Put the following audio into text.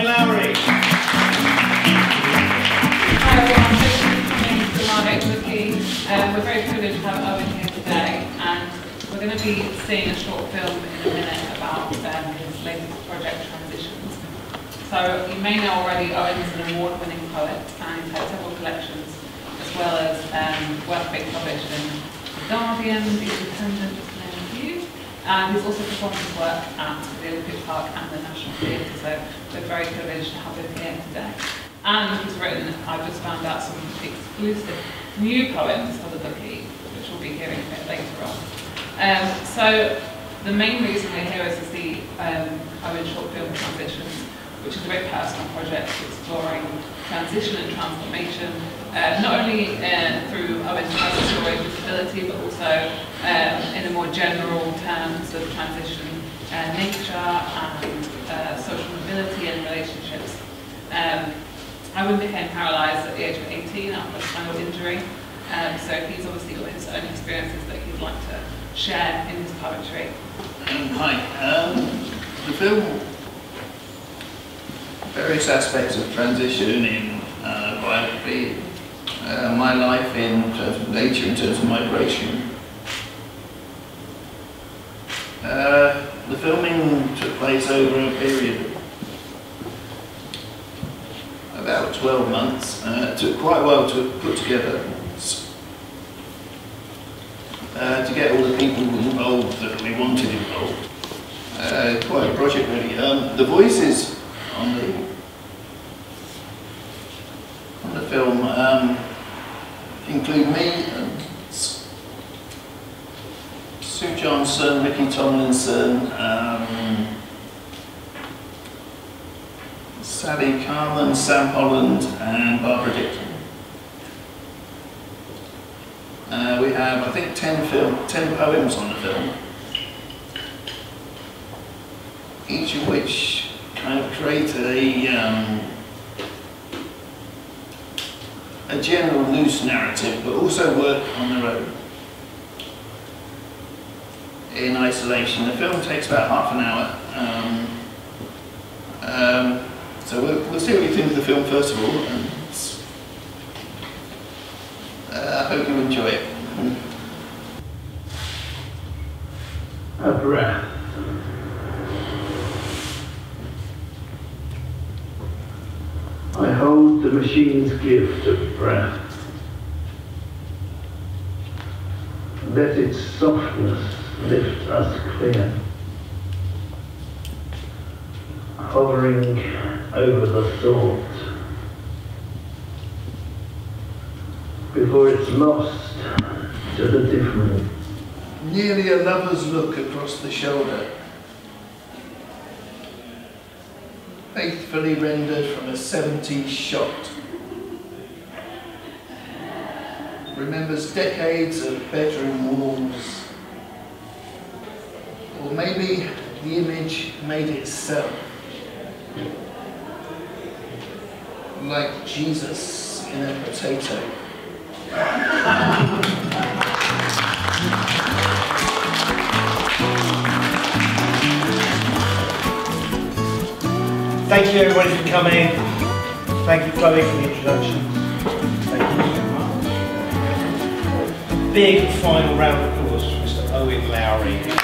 Owen Lowry. Hi everyone, thank you for coming to Margate Rookie. We're very privileged to have Owen here today, and we're going to be seeing a short film in a minute about his latest project, Transitions. So you may know already Owen's an award-winning poet, and he's had several collections, as well as work being published in The Guardian, The Independent, just to name a few. And he's also performed his work at the Olympic Park and the National Theatre, so we're very privileged to have him here today. And he's written, I've just found out, some exclusive new poems for the bookie, which we'll be hearing a bit later on. So the main reason we're here is to see Owen's short film Transitions, which is a very personal project exploring transition and transformation, not only through Owen's personal story of disability, but also in a more general terms of transition, nature and social mobility and relationships. Owen became paralysed at the age of 18 after a spinal injury, so he's obviously got his own experiences that he'd like to share in his poetry. Hi. The film, various aspects of transition in biography, my life in terms of nature, in terms of migration. The filming took place over a period of about 12 months. It took quite a while to put together, to get all the people involved that we wanted involved. Quite a project really. The voices on the film include me, Sue Johnson, Ricky Tomlinson, Sally Carman, Sam Holland and Barbara Dixon. We have, I think, 10 poems on the film, each of which kind of create a general loose narrative, but also work on their own in isolation. The film takes about half an hour. So we'll see what you think of the film first of all, and I hope you enjoy it. A breath. I hold the machine's gift of breath. Let its softness lift us clear, hovering over the thought before it's lost to the different. Nearly a lover's look across the shoulder, faithfully rendered from a 70s shot. Remembers decades of bedroom walls, or maybe the image made itself, like Jesus in a potato. Thank you everybody for coming. Thank you Chloe for the introduction. Thank you so much. Big final round of applause for Mr. Owen Lowry.